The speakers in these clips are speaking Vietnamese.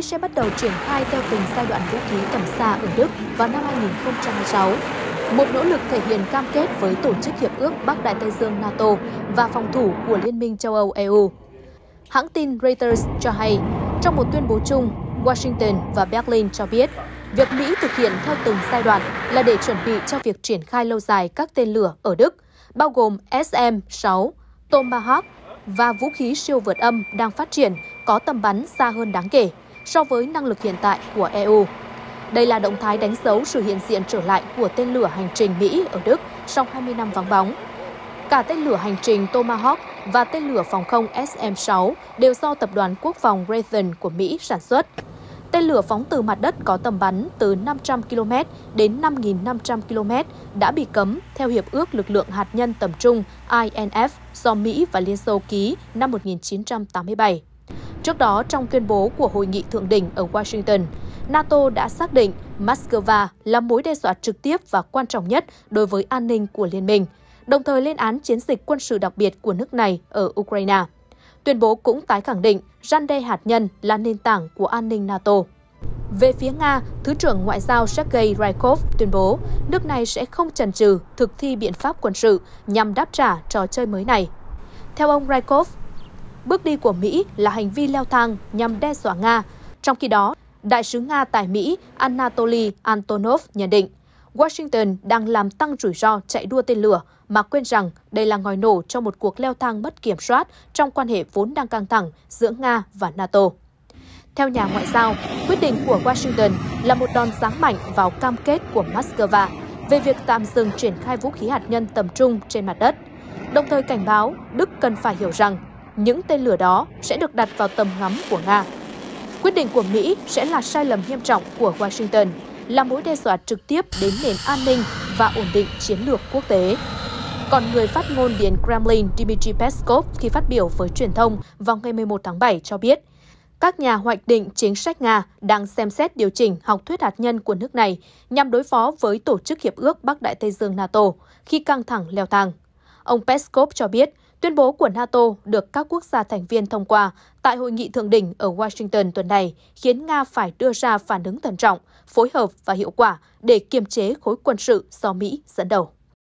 Mỹ sẽ bắt đầu triển khai theo từng giai đoạn vũ khí tầm xa ở Đức vào năm 2026. Một nỗ lực thể hiện cam kết với Tổ chức Hiệp ước Bắc Đại Tây Dương NATO và phòng thủ của Liên minh châu Âu EU. Hãng tin Reuters cho hay, trong một tuyên bố chung, Washington và Berlin cho biết, việc Mỹ thực hiện theo từng giai đoạn là để chuẩn bị cho việc triển khai lâu dài các tên lửa ở Đức, bao gồm SM-6, Tomahawk và vũ khí siêu vượt âm đang phát triển có tầm bắn xa hơn đáng kể so với năng lực hiện tại của EU. Đây là động thái đánh dấu sự hiện diện trở lại của tên lửa hành trình Mỹ ở Đức sau 20 năm vắng bóng. Cả tên lửa hành trình Tomahawk và tên lửa phòng không SM-6 đều do Tập đoàn Quốc phòng Raytheon của Mỹ sản xuất. Tên lửa phóng từ mặt đất có tầm bắn từ 500 km đến 5.500 km đã bị cấm theo Hiệp ước Lực lượng Hạt nhân Tầm trung INF do Mỹ và Liên Xô ký năm 1987. Trước đó, trong tuyên bố của Hội nghị Thượng đỉnh ở Washington, NATO đã xác định Moscow là mối đe dọa trực tiếp và quan trọng nhất đối với an ninh của Liên minh, đồng thời lên án chiến dịch quân sự đặc biệt của nước này ở Ukraine. Tuyên bố cũng tái khẳng định răn đe hạt nhân là nền tảng của an ninh NATO. Về phía Nga, Thứ trưởng Ngoại giao Sergei Ryabkov tuyên bố nước này sẽ không chần chừ thực thi biện pháp quân sự nhằm đáp trả trò chơi mới này. Theo ông Ryabkov, bước đi của Mỹ là hành vi leo thang nhằm đe dọa Nga. Trong khi đó, Đại sứ Nga tại Mỹ Anatoly Antonov nhận định, Washington đang làm tăng rủi ro chạy đua tên lửa mà quên rằng đây là ngòi nổ cho một cuộc leo thang mất kiểm soát trong quan hệ vốn đang căng thẳng giữa Nga và NATO. Theo nhà ngoại giao, quyết định của Washington là một đòn giáng mạnh vào cam kết của Moscow về việc tạm dừng triển khai vũ khí hạt nhân tầm trung trên mặt đất, đồng thời cảnh báo Đức cần phải hiểu rằng những tên lửa đó sẽ được đặt vào tầm ngắm của Nga. Quyết định của Mỹ sẽ là sai lầm nghiêm trọng của Washington, là mối đe dọa trực tiếp đến nền an ninh và ổn định chiến lược quốc tế. Còn người phát ngôn Điện Kremlin Dmitry Peskov khi phát biểu với truyền thông vào ngày 11 tháng 7 cho biết, các nhà hoạch định chính sách Nga đang xem xét điều chỉnh học thuyết hạt nhân của nước này nhằm đối phó với Tổ chức Hiệp ước Bắc Đại Tây Dương NATO khi căng thẳng leo thang. Ông Peskov cho biết, tuyên bố của NATO được các quốc gia thành viên thông qua tại Hội nghị Thượng đỉnh ở Washington tuần này khiến Nga phải đưa ra phản ứng thận trọng, phối hợp và hiệu quả để kiềm chế khối quân sự do Mỹ dẫn đầu.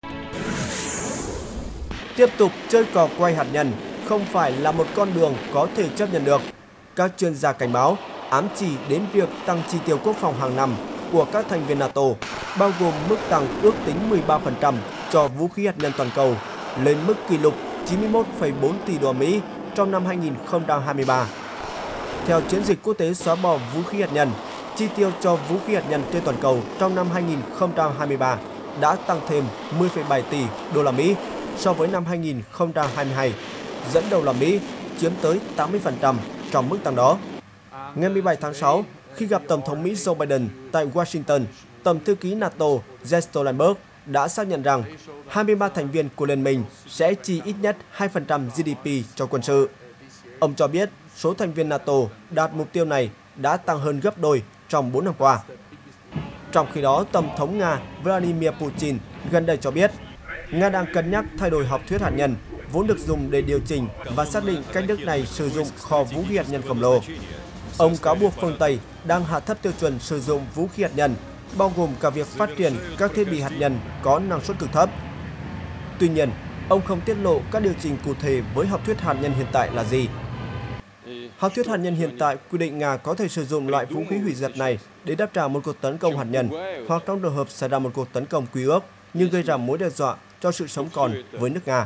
Tiếp tục chơi cò quay hạt nhân không phải là một con đường có thể chấp nhận được. Các chuyên gia cảnh báo ám chỉ đến việc tăng chi tiêu quốc phòng hàng năm của các thành viên NATO, bao gồm mức tăng ước tính 13% cho vũ khí hạt nhân toàn cầu, lên mức kỷ lục 91,4 tỷ đô la Mỹ trong năm 2023. Theo chiến dịch quốc tế xóa bỏ vũ khí hạt nhân, chi tiêu cho vũ khí hạt nhân trên toàn cầu trong năm 2023 đã tăng thêm 10,7 tỷ đô la Mỹ so với năm 2022, dẫn đầu là Mỹ chiếm tới 80% trong mức tăng đó. Ngày 17 tháng 6, khi gặp Tổng thống Mỹ Joe Biden tại Washington, Tổng thư ký NATO Jens Stoltenberg đã xác nhận rằng 23 thành viên của Liên minh sẽ chi ít nhất 2% GDP cho quân sự. Ông cho biết số thành viên NATO đạt mục tiêu này đã tăng hơn gấp đôi trong 4 năm qua. Trong khi đó, Tổng thống Nga Vladimir Putin gần đây cho biết Nga đang cân nhắc thay đổi học thuyết hạt nhân, vốn được dùng để điều chỉnh và xác định cách nước này sử dụng kho vũ khí hạt nhân khổng lồ. Ông cáo buộc phương Tây đang hạ thấp tiêu chuẩn sử dụng vũ khí hạt nhân, bao gồm cả việc phát triển các thiết bị hạt nhân có năng suất cực thấp. Tuy nhiên, ông không tiết lộ các điều chỉnh cụ thể với học thuyết hạt nhân hiện tại là gì. Học thuyết hạt nhân hiện tại quy định Nga có thể sử dụng loại vũ khí hủy diệt này để đáp trả một cuộc tấn công hạt nhân, hoặc trong trường hợp xảy ra một cuộc tấn công quy ước nhưng gây ra mối đe dọa cho sự sống còn với nước Nga.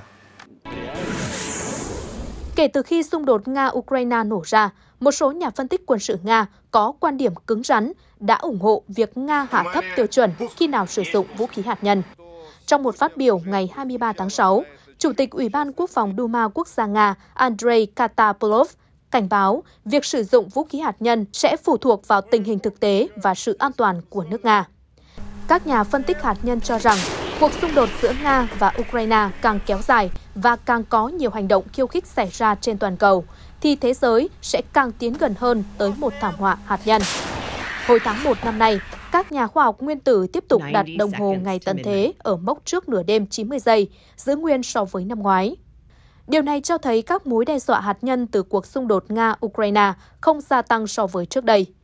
Kể từ khi xung đột Nga-Ukraine nổ ra, một số nhà phân tích quân sự Nga có quan điểm cứng rắn đã ủng hộ việc Nga hạ thấp tiêu chuẩn khi nào sử dụng vũ khí hạt nhân. Trong một phát biểu ngày 23 tháng 6, Chủ tịch Ủy ban Quốc phòng Duma Quốc gia Nga Andrei Katapolov cảnh báo việc sử dụng vũ khí hạt nhân sẽ phụ thuộc vào tình hình thực tế và sự an toàn của nước Nga. Các nhà phân tích hạt nhân cho rằng cuộc xung đột giữa Nga và Ukraine càng kéo dài và càng có nhiều hành động khiêu khích xảy ra trên toàn cầu, thì thế giới sẽ càng tiến gần hơn tới một thảm họa hạt nhân. Hồi tháng 1 năm nay, các nhà khoa học nguyên tử tiếp tục đặt đồng hồ ngày tận thế ở mốc trước nửa đêm 90 giây, giữ nguyên so với năm ngoái. Điều này cho thấy các mối đe dọa hạt nhân từ cuộc xung đột Nga-Ukraine không gia tăng so với trước đây.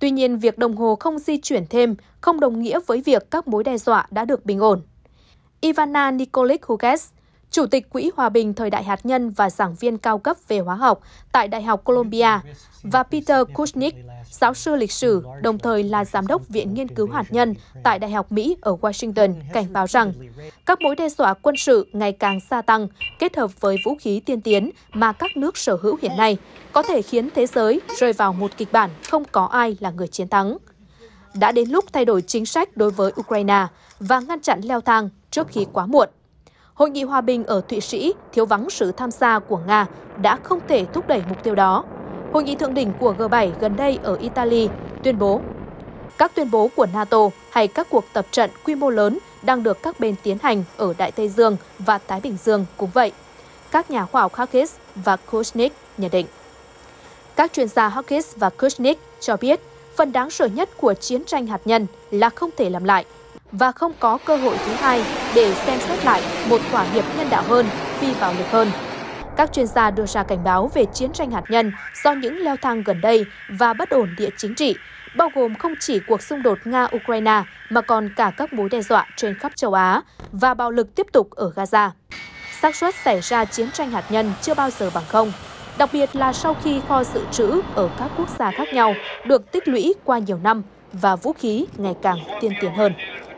Tuy nhiên, việc đồng hồ không di chuyển thêm không đồng nghĩa với việc các mối đe dọa đã được bình ổn. Ivana Nikolic-Hugues, Chủ tịch Quỹ Hòa bình Thời đại hạt nhân và giảng viên cao cấp về hóa học tại Đại học Columbia, và Peter Kushnick, giáo sư lịch sử, đồng thời là giám đốc Viện Nghiên cứu Hạt nhân tại Đại học Mỹ ở Washington, cảnh báo rằng các mối đe dọa quân sự ngày càng gia tăng kết hợp với vũ khí tiên tiến mà các nước sở hữu hiện nay có thể khiến thế giới rơi vào một kịch bản không có ai là người chiến thắng. Đã đến lúc thay đổi chính sách đối với Ukraine và ngăn chặn leo thang trước khi quá muộn. Hội nghị hòa bình ở Thụy Sĩ thiếu vắng sự tham gia của Nga đã không thể thúc đẩy mục tiêu đó. Hội nghị thượng đỉnh của G7 gần đây ở Italy tuyên bố các tuyên bố của NATO hay các cuộc tập trận quy mô lớn đang được các bên tiến hành ở Đại Tây Dương và Thái Bình Dương cũng vậy. Các nhà khoa học Huggis và Kushnick nhận định. Các chuyên gia Huggis và Kushnick cho biết phần đáng sợ nhất của chiến tranh hạt nhân là không thể làm lại và không có cơ hội thứ hai để xem xét lại một thỏa hiệp nhân đạo hơn, phi bạo lực hơn. Các chuyên gia đưa ra cảnh báo về chiến tranh hạt nhân do những leo thang gần đây và bất ổn địa chính trị, bao gồm không chỉ cuộc xung đột Nga-Ukraine mà còn cả các mối đe dọa trên khắp châu Á và bạo lực tiếp tục ở Gaza. Xác suất xảy ra chiến tranh hạt nhân chưa bao giờ bằng không, đặc biệt là sau khi kho dự trữ ở các quốc gia khác nhau được tích lũy qua nhiều năm và vũ khí ngày càng tiên tiến hơn.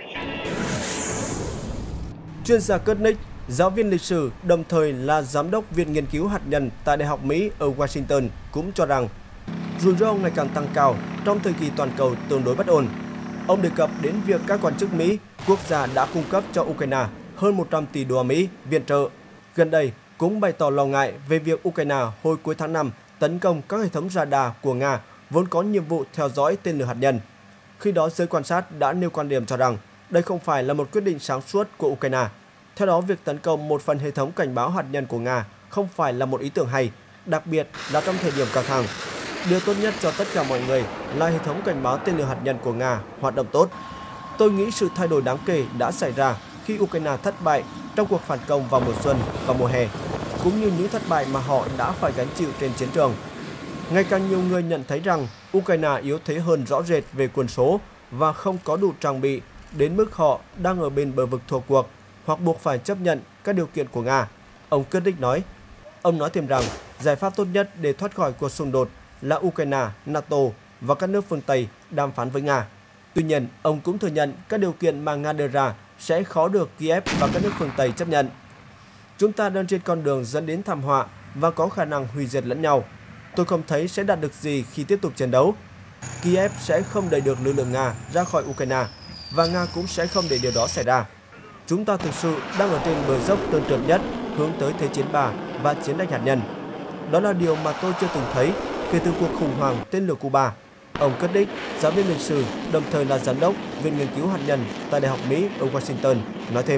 Chuyên gia Kushnick, giáo viên lịch sử, đồng thời là giám đốc Viện Nghiên cứu Hạt nhân tại Đại học Mỹ ở Washington, cũng cho rằng rủi ro ngày càng tăng cao trong thời kỳ toàn cầu tương đối bất ổn. Ông đề cập đến việc các quan chức Mỹ, quốc gia đã cung cấp cho Ukraine hơn 100 tỷ đô la Mỹ viện trợ. Gần đây, cũng bày tỏ lo ngại về việc Ukraine hồi cuối tháng 5 tấn công các hệ thống radar của Nga vốn có nhiệm vụ theo dõi tên lửa hạt nhân. Khi đó, giới quan sát đã nêu quan điểm cho rằng đây không phải là một quyết định sáng suốt của Ukraine. Theo đó, việc tấn công một phần hệ thống cảnh báo hạt nhân của Nga không phải là một ý tưởng hay, đặc biệt là trong thời điểm căng thẳng. Điều tốt nhất cho tất cả mọi người là hệ thống cảnh báo tên lửa hạt nhân của Nga hoạt động tốt. Tôi nghĩ sự thay đổi đáng kể đã xảy ra khi Ukraine thất bại trong cuộc phản công vào mùa xuân và mùa hè, cũng như những thất bại mà họ đã phải gánh chịu trên chiến trường. Ngày càng nhiều người nhận thấy rằng Ukraine yếu thế hơn rõ rệt về quân số và không có đủ trang bị đến mức họ đang ở bên bờ vực thua cuộc hoặc buộc phải chấp nhận các điều kiện của Nga, ông Kushnick nói. Ông nói thêm rằng giải pháp tốt nhất để thoát khỏi cuộc xung đột là Ukraine, NATO và các nước phương Tây đàm phán với Nga. Tuy nhiên, ông cũng thừa nhận các điều kiện mà Nga đưa ra sẽ khó được Kiev và các nước phương Tây chấp nhận. Chúng ta đang trên con đường dẫn đến thảm họa và có khả năng hủy diệt lẫn nhau. Tôi không thấy sẽ đạt được gì khi tiếp tục chiến đấu. Kiev sẽ không đẩy được lực lượng Nga ra khỏi Ukraine và Nga cũng sẽ không để điều đó xảy ra. Chúng ta thực sự đang ở trên bờ dốc trơn trượt nhất hướng tới Thế chiến 3 và chiến tranh hạt nhân. Đó là điều mà tôi chưa từng thấy kể từ cuộc khủng hoảng tên lửa Cuba. Ông Kushnick, giáo viên lịch sử, đồng thời là giám đốc Viện Nghiên cứu Hạt nhân tại Đại học Mỹ ở Washington, nói thêm.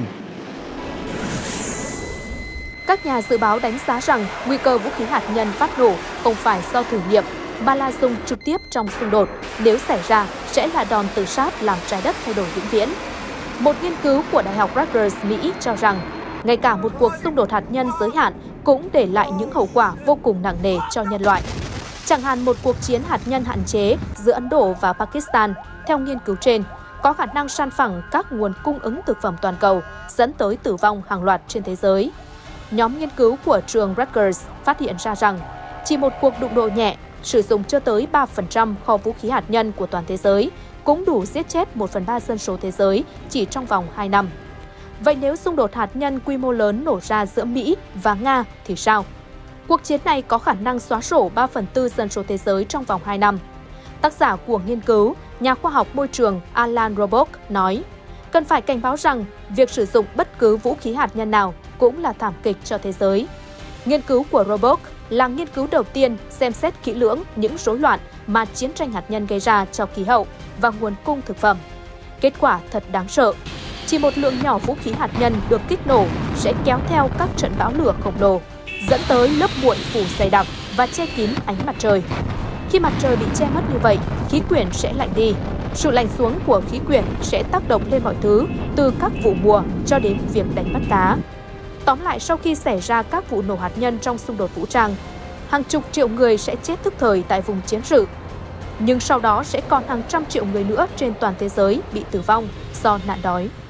Các nhà dự báo đánh giá rằng nguy cơ vũ khí hạt nhân phát nổ không phải do thử nghiệm, mà là dùng trực tiếp trong xung đột. Nếu xảy ra, sẽ là đòn tự sát làm trái đất thay đổi vĩnh viễn. Một nghiên cứu của Đại học Rutgers, Mỹ cho rằng, ngay cả một cuộc xung đột hạt nhân giới hạn cũng để lại những hậu quả vô cùng nặng nề cho nhân loại. Chẳng hạn một cuộc chiến hạt nhân hạn chế giữa Ấn Độ và Pakistan, theo nghiên cứu trên, có khả năng san phẳng các nguồn cung ứng thực phẩm toàn cầu, dẫn tới tử vong hàng loạt trên thế giới. Nhóm nghiên cứu của trường Rutgers phát hiện ra rằng, chỉ một cuộc đụng độ nhẹ, sử dụng chưa tới 3% kho vũ khí hạt nhân của toàn thế giới, cũng đủ giết chết 1/3 dân số thế giới chỉ trong vòng 2 năm. Vậy nếu xung đột hạt nhân quy mô lớn nổ ra giữa Mỹ và Nga thì sao? Cuộc chiến này có khả năng xóa sổ 3/4 dân số thế giới trong vòng 2 năm. Tác giả của nghiên cứu, nhà khoa học môi trường Alan Robock nói, cần phải cảnh báo rằng việc sử dụng bất cứ vũ khí hạt nhân nào cũng là thảm kịch cho thế giới. Nghiên cứu của Robock là nghiên cứu đầu tiên xem xét kỹ lưỡng những rối loạn mà chiến tranh hạt nhân gây ra cho khí hậu và nguồn cung thực phẩm. Kết quả thật đáng sợ. Chỉ một lượng nhỏ vũ khí hạt nhân được kích nổ sẽ kéo theo các trận bão lửa khổng lồ, dẫn tới lớp bụi phủ dày đặc và che kín ánh mặt trời. Khi mặt trời bị che mất như vậy, khí quyển sẽ lạnh đi. Sự lạnh xuống của khí quyển sẽ tác động lên mọi thứ, từ các vụ mùa cho đến việc đánh bắt cá. Tóm lại, sau khi xảy ra các vụ nổ hạt nhân trong xung đột vũ trang, hàng chục triệu người sẽ chết tức thời tại vùng chiến sự. nhưng sau đó sẽ còn hàng trăm triệu người nữa trên toàn thế giới bị tử vong do nạn đói.